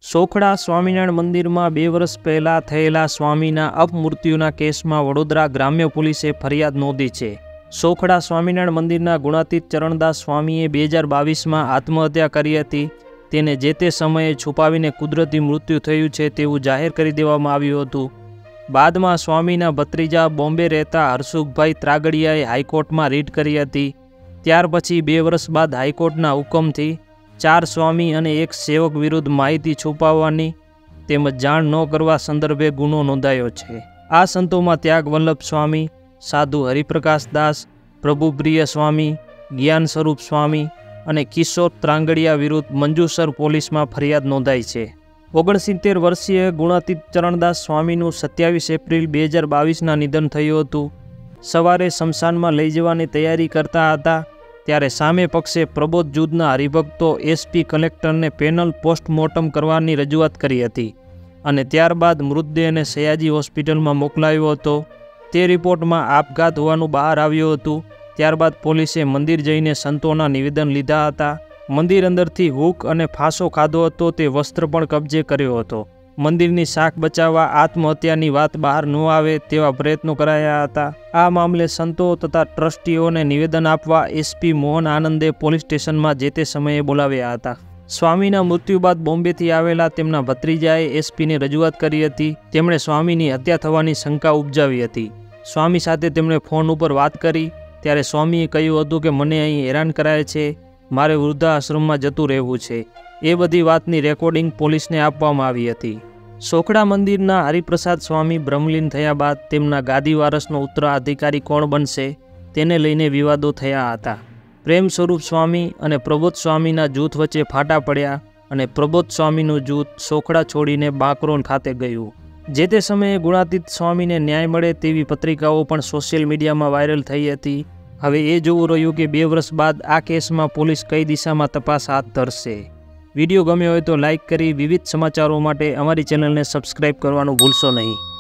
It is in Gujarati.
સોખડા સ્વામિનારાયણ મંદિરમાં 2 વર્ષ પહેલાં થયેલા સ્વામીના અપમૃત્યુના કેસમાં વડોદરા ગ્રામ્ય પોલીસે ફરિયાદ નોંધી છે। સોખડા સ્વામિનારાયણ મંદિરના ગુણાતીત ચરણદાસ સ્વામીએ 2022માં આત્મહત્યા કરી હતી। તેને જે તે સમયે છુપાવીને કુદરતી મૃત્યુ થયું છે તેવું જાહેર કરી દેવામાં આવ્યું હતું। બાદમાં સ્વામીના ભત્રીજા બોમ્બે રહેતા હરસુખભાઈ ત્રાગડિયાએ હાઈકોર્ટમાં રીટ કરી હતી। ત્યાર પછી 2 વર્ષ બાદ હાઈકોર્ટના હુકમથી 4 સ્વામી અને 1 સેવક વિરુદ્ધ માહિતી છુપાવવાની તેમજ જાણ ન કરવા સંદર્ભે ગુનો નોંધાયો છે। આ સંતોમાં ત્યાગ વલ્લભ સ્વામી, સાધુ હરિપ્રકાશ દાસ, પ્રભુપ્રિય સ્વામી, જ્ઞાન સ્વરૂપ સ્વામી અને કિશોર ત્રાંગડિયા વિરુદ્ધ મંજુસર પોલીસમાં ફરિયાદ નોંધાઈ છે। 69 વર્ષીય ગુણાતીત ચરણદાસ સ્વામીનું 27 એપ્રિલ 2022ના નિધન થયું હતું। સવારે શમશાનમાં લઈ જવાની તૈયારી કરતા હતા ત્યારે સામે પક્ષે પ્રબોધ જૂથના હરિભક્તો એસપી કલેક્ટરને પેનલ પોસ્ટમોર્ટમ કરવાની રજૂઆત કરી હતી અને ત્યારબાદ મૃતદેહને સયાજી હોસ્પિટલમાં મોકલાયો હતો। તે રિપોર્ટમાં આપઘાત હોવાનું બહાર આવ્યું હતું। ત્યારબાદ પોલીસે મંદિર જઈને સંતોના નિવેદન લીધા હતા। મંદિર અંદરથી હૂક અને ફાંસો ખાધો હતો તે વસ્ત્ર પણ કબજે કર્યો હતો। મંદિરની શાખ બચાવવા આત્મહત્યાની વાત બહાર ન આવે તેવા પ્રયત્નો કરાયા હતા। આ મામલે સંતો તથા ટ્રસ્ટીઓને નિવેદન આપવા એસપી મોહન આનંદે પોલીસ સ્ટેશનમાં જે તે સમયે બોલાવ્યા હતા। સ્વામીના મૃત્યુ બાદ બોમ્બેથી આવેલા તેમના ભત્રીજાએ એસપીને રજૂઆત કરી હતી। તેમણે સ્વામીની હત્યા થવાની શંકા ઉપજાવી હતી। સ્વામી સાથે તેમણે ફોન ઉપર વાત કરી ત્યારે સ્વામીએ કહ્યું હતું કે મને અહીં હેરાન કરાય છે, મારે વૃદ્ધાશ્રમમાં જતું રહેવું છે। એ બધી વાતની રેકોર્ડિંગ પોલીસને આપવામાં આવી હતી। સોખડા મંદિરના હરિપ્રસાદ સ્વામી બ્રહ્મલીન થયા બાદ તેમના ગાદી વારસનો ઉત્તરાધિકારી કોણ બનશે તેને લઈને વિવાદો થયા હતા। પ્રેમ સ્વરૂપ સ્વામી અને પ્રબોધ સ્વામીના જૂથ વચ્ચે ફાટા પડ્યા અને પ્રબોધ સ્વામીનું જૂથ સોખડા છોડીને બાકરોલ ખાતે ગયું। જે તે સમયે ગુણાતીત સ્વામીને ન્યાય મળે તેવી પત્રિકાઓ પણ સોશિયલ મીડિયામાં વાયરલ થઈ હતી। હવે એ જોવું રહ્યું કે 2 વર્ષ બાદ આ કેસમાં પોલીસ કઈ દિશામાં તપાસ હાથ ધરશે। વિડીયો ગમ્યો હોય તો લાઇક કરી વિવિધ સમાચારો માટે અમારી ચેનલને સબસ્ક્રાઈબ કરવાનું ભૂલશો નહીં।